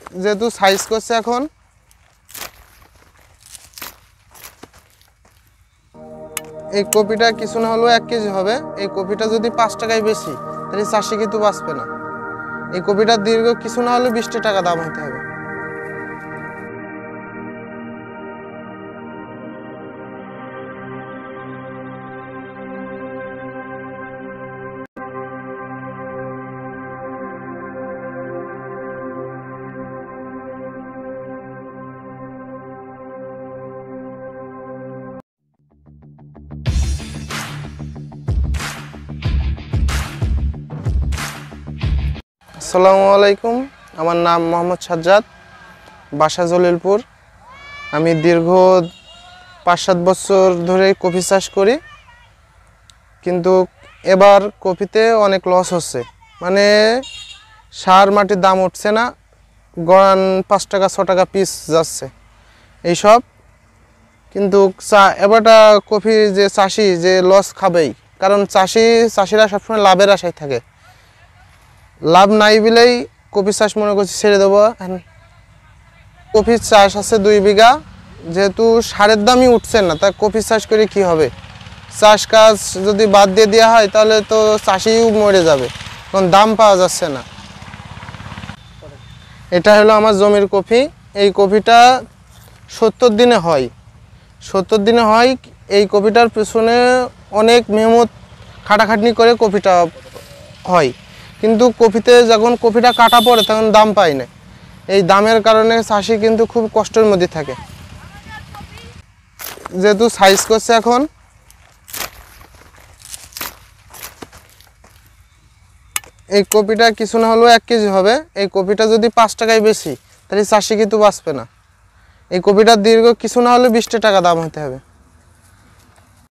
যেহেতু সাইজ করছে এখন এই কপিটা কিছু না হলেও 1 কেজি হবে। এই কপিটা যদি 5 টাকায় বেশি তাহলে চাষি কিন্তু বাঁচবে না। এই কপিটার দীর্ঘ কিছু না হলে 20 টাকা দাম হতে হবে। আসসালামু আলাইকুম, আমার নাম মোহাম্মদ সাজ্জাদ, বাসা জলিলপুর। আমি দীর্ঘ 5-7 বছর ধরে কফি চাষ করি, কিন্তু এবার কফিতে অনেক লস হচ্ছে। মানে সার মাটির দাম উঠছে না, গড়ান 5 টাকা 6 টাকা পিস যাচ্ছে এইসব। কিন্তু এবারটা কফি যে চাষি যে লস খাবেই, কারণ চাষিরা সবসময় লাভের আশায় থাকে। লাভ নাই বলেই কফি চাষ মনে করছি ছেড়ে দেবো। কফি চাষ আছে 2 বিঘা, যেহেতু সারের দামই উঠছে না, তা কফি চাষ করে কি হবে? চাষ কাজ যদি বাদ দিয়ে দেওয়া হয় তাহলে তো চাষিও মরে যাবে, কারণ দাম পাওয়া যাচ্ছে না। এটা হলো আমার জমির কফি। এই কফিটা 70 দিনে হয়। 70 দিনে হয়। এই কফিটার পেছনে অনেক মেহনত খাটাখাটনি করে কফিটা হয়, কিন্তু কফিতে যখন কফিটা কাটা পড়ে তখন দাম পায় না। এই দামের কারণে চাষি কিন্তু খুব কষ্টের মধ্যে থাকে। যেহেতু সাইজ করছে এখন এই কপিটা কিছু না হলেও 1 কেজি হবে। এই কপিটা যদি 5 টাকায় বেশি তাহলে চাষি কিন্তু বাঁচবে না। এই কপিটার দীর্ঘ কিছু না হলে 20 টাকা দাম হতে হবে।